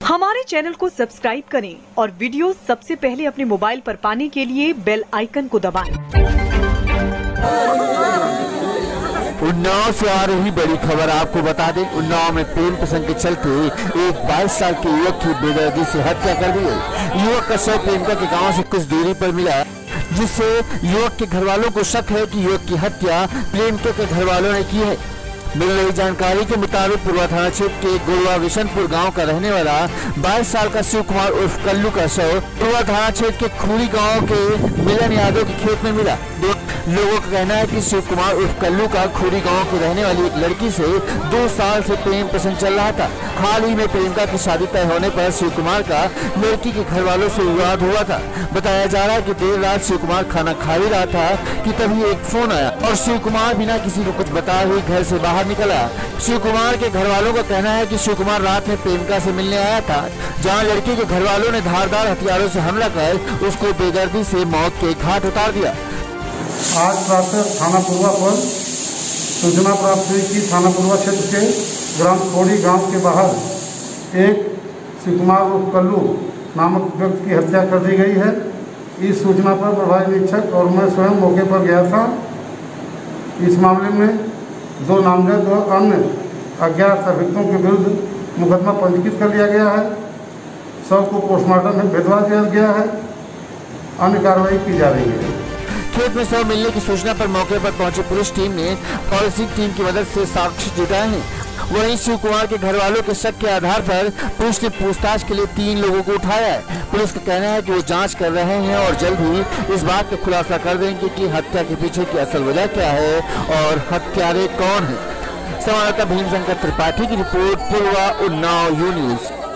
हमारे चैनल को सब्सक्राइब करें और वीडियो सबसे पहले अपने मोबाइल पर पाने के लिए बेल आइकन को दबाएं। उन्नाव से आ रही बड़ी खबर आपको बता दें। उन्नाव में प्रेम प्रसंग के चलते एक 22 साल के युवक की बेदर्दी से हत्या कर दी गई। युवक का शव प्रेमिका के गांव से कुछ दूरी पर मिला, जिससे युवक के घर वालों को शक है कि युवक की हत्या प्रेमिका के घर वालों ने की है। मिल रही जानकारी के मुताबिक पूर्वा थाना क्षेत्र के गोलवा विशनपुर गांव का रहने वाला 22 साल का शिव कुमार उर्फ कल्लू का शव पूर्वा थाना क्षेत्र के खूरी गांव के मिलन यादव के खेत में मिला। लोगों का कहना है कि शिव कुमार उर्फ कल्लू का खूरी गांव की रहने वाली एक लड़की से 2 साल से प्रेम प्रसंग चल रहा था। हाल ही में प्रेमिका की शादी तय होने पर शिव कुमार का लड़की के घर वालों से विवाद हुआ था। बताया जा रहा है कि देर रात शिव कुमार खाना खा ही रहा था कि तभी एक फोन आया और शिव कुमार बिना किसी को कुछ बताए हुए घर से बाहर निकला। शिव कुमार के घर वालों का कहना है कि शिव कुमार रात में प्रेमिका से मिलने आया था, जहां लड़की के घर वालों ने धारदार हथियारों से हमला कर उसको बेदर्दी से मौत के घाट उतार दिया। आज प्रातः थाना पूर्वा पर सूचना प्राप्त हुई कि थाना पूर्वा क्षेत्र के ग्राम खोड़ी गांव के बाहर एक शिव कुमार उर्फ कल्लू नामक व्यक्ति की हत्या कर दी गई है। इस सूचना पर प्रभारी निरीक्षक और मैं स्वयं मौके पर गया था। इस मामले में 2 नामजद और अन्य अज्ञात अभियुक्तों के विरुद्ध मुकदमा पंजीकृत कर लिया गया है। शव को पोस्टमार्टम में भिजवा दिया गया है। अन्य कार्रवाई की जा रही है। खेत में शव मिलने की सूचना पर मौके पर पहुंची पुलिस टीम ने फॉरेंसिक टीम की मदद से साक्ष्य जुटाए हैं। वहीं शिव कुमार के घर वालों के शक के आधार पर पुलिस ने पूछताछ के लिए 3 लोगों को उठाया है। पुलिस का कहना है कि वो जांच कर रहे हैं और जल्द ही इस बात का खुलासा कर देंगे कि हत्या के पीछे की असल वजह क्या है और हत्यारे कौन है। संवाददाता भीम शंकर त्रिपाठी की रिपोर्ट, पूर्वा उन्नाव न्यूज़।